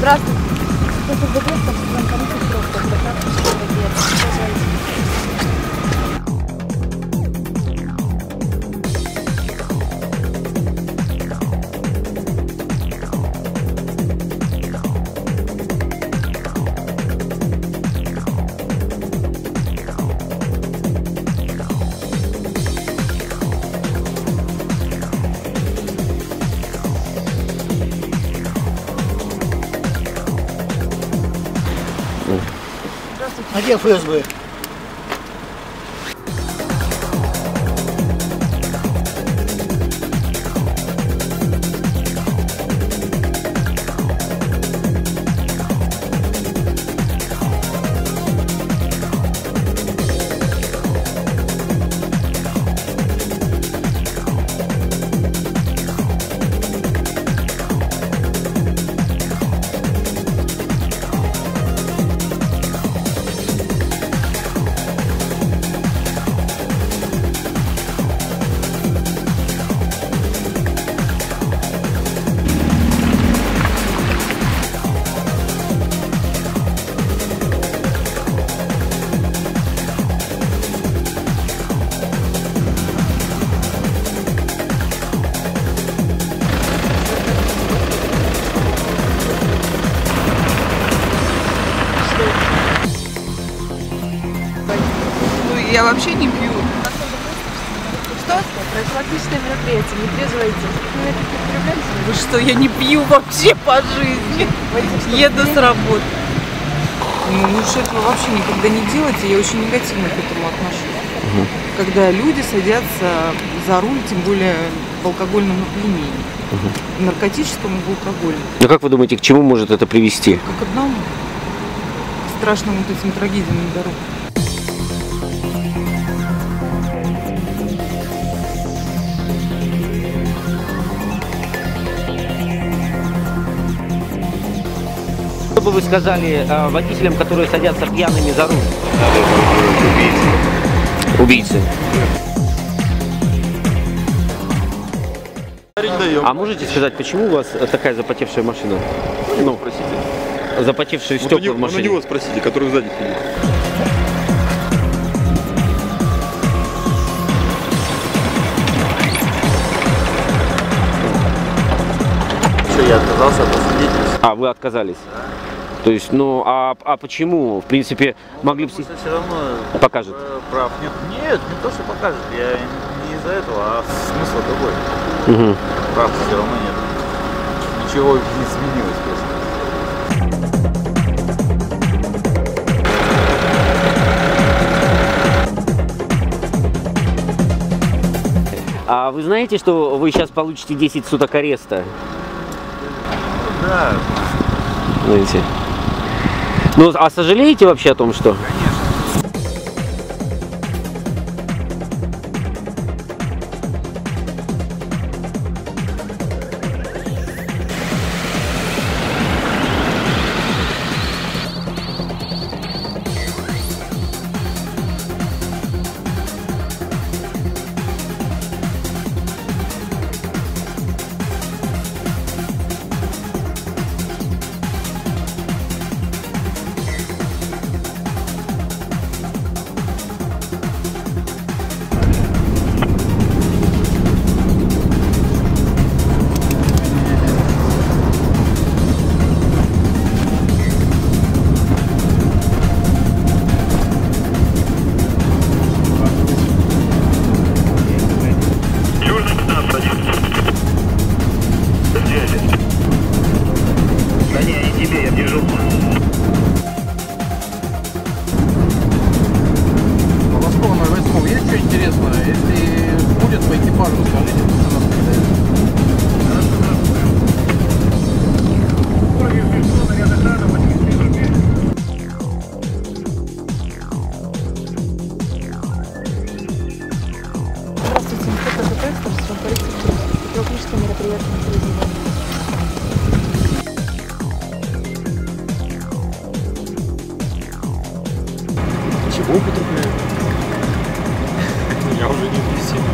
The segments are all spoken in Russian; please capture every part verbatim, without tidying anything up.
Здравствуйте. Кто-то забыл, там вам комиссия срок, как бы так, что А где эф эс бэ? Я вообще не пью. Что? Профилактическое мероприятие, не трезвайте. Вы что, я не пью вообще по жизни. Еду с работы. Ну, лучше этого вообще никогда не делайте, я очень негативно к этому отношусь. Угу. Когда люди садятся за руль, тем более в алкогольном опьянении. Угу. В наркотическом и в алкогольном. Ну как вы думаете, к чему может это привести? Как одному. К страшным вот этим трагедиям на дорогах. Что бы вы сказали э, водителям, которые садятся пьяными за руль? Убийцы. Убийцы. А можете сказать, почему у вас такая запотевшая машина? Ну, спросите. Запотевшие стекла в машине. Ну, у него спросите, который сзади сидит. Все, я отказался от свидетельства. А, вы отказались? То есть, ну, а, а почему? В принципе, могли бы... Все равно покажет. Прав нет. Нет, не то, что покажет. Я не из-за этого, а смысл другой. Угу. Прав все равно нет. Ничего не изменилось просто. А вы знаете, что вы сейчас получите десять суток ареста? Да. Знаете. Ну, а сожалеете вообще о том, что? Конечно. Чего употребляют? Я уже не агрессивный.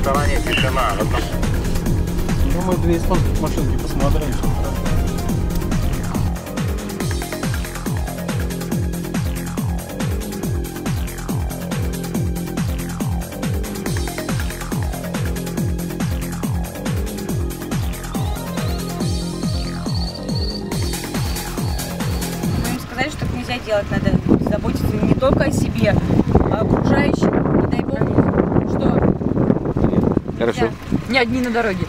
стороне тишина. Ну, мы две испанских машинки посмотрели, что хорошо. Мы им сказали, что так нельзя делать, надо заботиться не только о себе, а о окружающих. Не дай бог, что Хорошо. Не одни на дороге.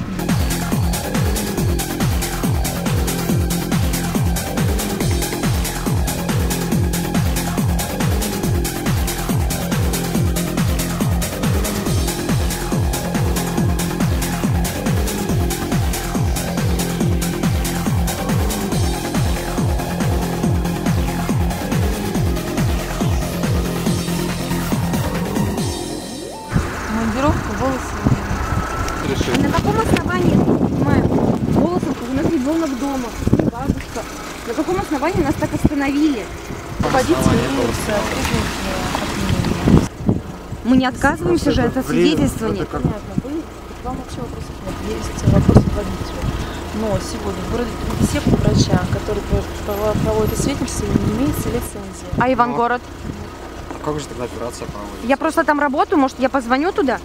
Командировка, волосы. А на каком основании, я не понимаю, Волосов, у нас ребенок дома, бабушка. На каком основании нас так остановили? Мы не отказываемся же от освидетельствования. Понятно, вы, к вам вообще вопросов нет. Есть вопросы к водителю. Но сегодня в городе Кингисепп у врача, который проводит свидетельствование, не имеется лицензии. А Ивангород? А как же тогда операция проводится? Я просто там работаю, может, я позвоню туда?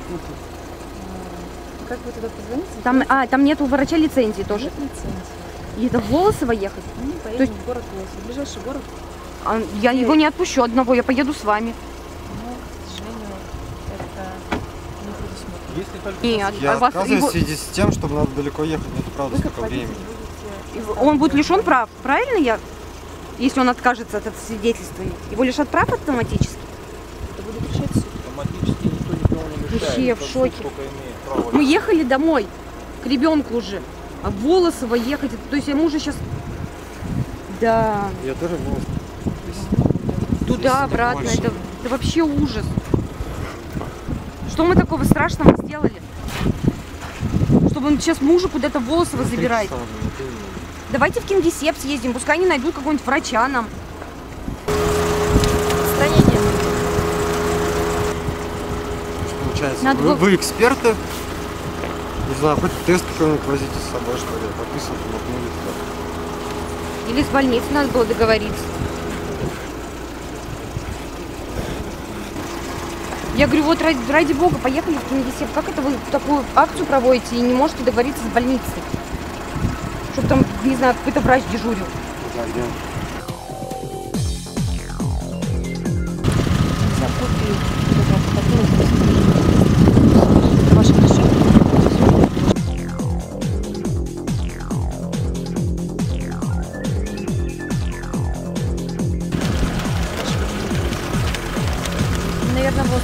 Как вы туда позвоните? Там, а, там нет у врача лицензии тоже. Нет лицензии. И это в Волосово ехать? Мы поедем есть- в город Волосово. Ближайший город, А, я его не отпущу одного, я поеду с вами. но, к сожалению, это не предусмотрено. Если только... Нет, Я а вас отказываюсь его- в связи с тем, чтобы надо далеко ехать, нет, правда, Вы как столько водитель времени. будете... он будет лишен прав, правильно я? Если он откажется от этого свидетельствования. Его лишат прав автоматически? Это будет решать суд. Автоматически никто никого не мешает. Вообще в Суд шоке. только имеет право. Мы ехали домой, к ребенку уже. А в Волосово ехать, это- то есть ему уже сейчас... Да, Я тоже был. туда, обратно, это, это вообще ужас. Что мы такого страшного сделали? Чтобы он сейчас мужа куда-то в Волосово забирает. Давайте в Кингисепп съездим, пускай они найдут какого-нибудь врача нам. Состояние. Получается, Надо вы, было- вы эксперты. Не знаю, хоть тест какой-нибудь возите с собой, что ли, подписывать, мотнули туда. Или с больницы надо было договориться. Я говорю, вот ради, ради бога, поехали в Кингисепп. Как это вы такую акцию проводите и не можете договориться с больницей? Чтобы там, не знаю, какой-то врач дежурил. Да, где? Ваше решение. Наверное, вот.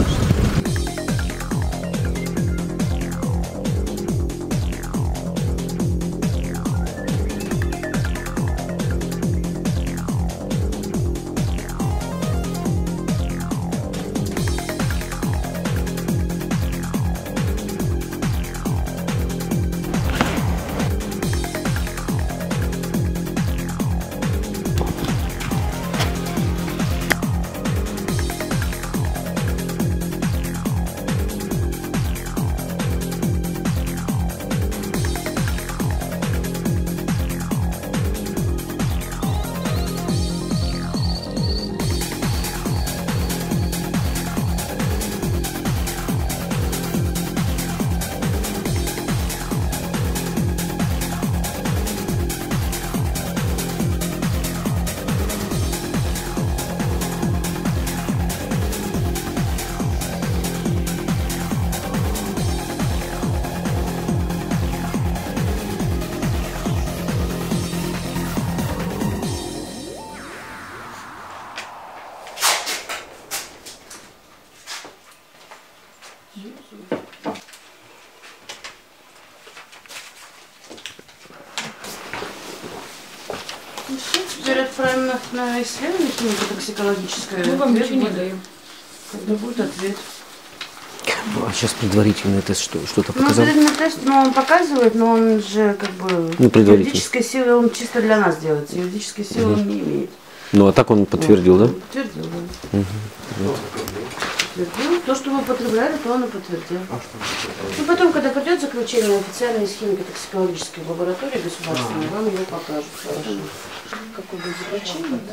Теперь отправим на, на исследование какое-нибудь токсикологическое. Мы вам Ответ ничего не будет. даем. Когда будет ответ. Ну, а сейчас предварительный тест что, что-то Ну, показал? предварительный тест, ну, он показывает, но он же как бы... Ну, предварительный. Юридической силы он чисто для нас делается. Юридической силы он не имеет. Ну, а так он подтвердил, да? Подтвердил, да. Мгм. Вот. подтвердил. То, что вы употребляли, то он и подтвердил. Ну, потом, когда придет заключение официальной из химико-токсикологической лаборатории государственной, вам его покажут. Хорошо. Какое будет заключение, да?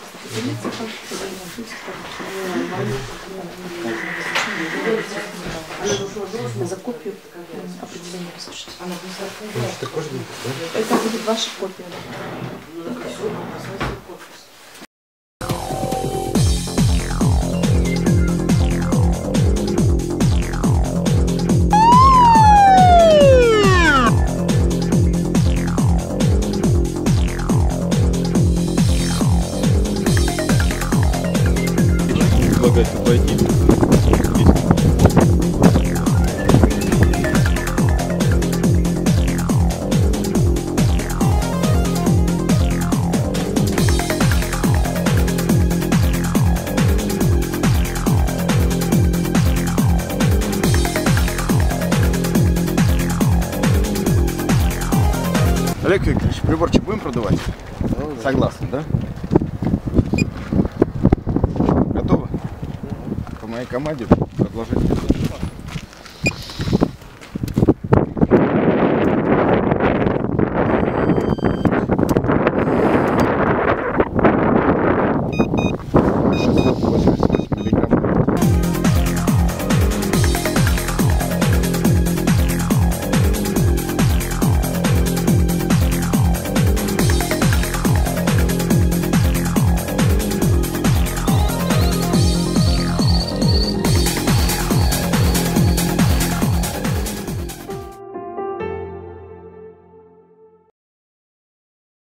За копию определения разрешите. Это будет ваша копия. Предлагайте пойти. Олег Викторович, приборчик будем продувать? Согласны, да? Готовы? По моей команде продолжать.